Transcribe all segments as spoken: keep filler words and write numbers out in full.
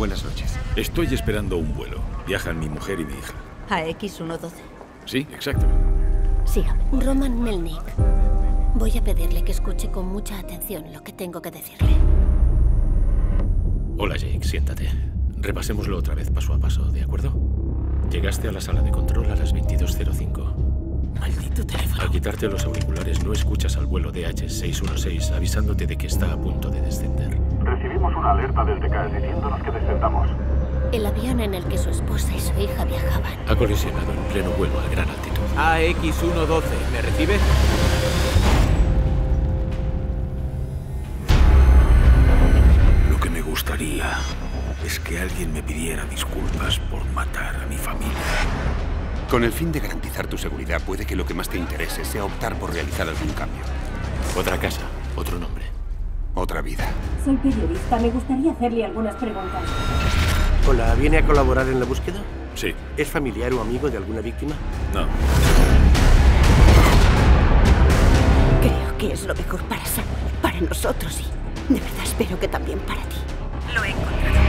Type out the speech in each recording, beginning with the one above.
Buenas noches. Estoy esperando un vuelo. Viajan mi mujer y mi hija. ¿A equis ciento doce? Sí, exacto. Sígame. Roman Melnik. Voy a pedirle que escuche con mucha atención lo que tengo que decirle. Hola, Jake. Siéntate. Repasémoslo otra vez paso a paso, ¿de acuerdo? Llegaste a la sala de control a las veintidós cero cinco. Maldito teléfono. Al quitarte los auriculares, no escuchas al vuelo D H seiscientos dieciséis avisándote de que está a punto de descender. Recibimos una alerta del T C A S diciéndonos que descendamos. El avión en el que su esposa y su hija viajaban Ha colisionado en pleno vuelo a gran altitud. A equis ciento doce, ¿me recibe? Lo que me gustaría es que alguien me pidiera disculpas por matar a mi familia. Con el fin de garantizar tu seguridad, puede que lo que más te interese sea optar por realizar algún cambio. Otra casa, otro nombre. Otra vida. Soy periodista, me gustaría hacerle algunas preguntas. Hola, ¿viene a colaborar en la búsqueda? Sí. ¿Es familiar o amigo de alguna víctima? No. Creo que es lo mejor para Samuel, para nosotros y de verdad espero que también para ti. Lo he encontrado.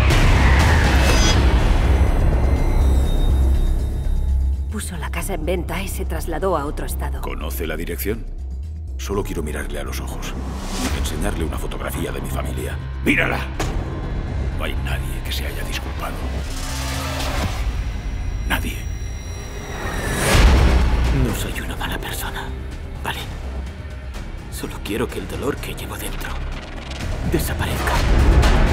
Puso la casa en venta y se trasladó a otro estado. ¿Conoce la dirección? Solo quiero mirarle a los ojos. Enseñarle una fotografía de mi familia. ¡Mírala! No hay nadie que se haya disculpado. Nadie. No soy una mala persona, ¿vale? Solo quiero que el dolor que llevo dentro desaparezca.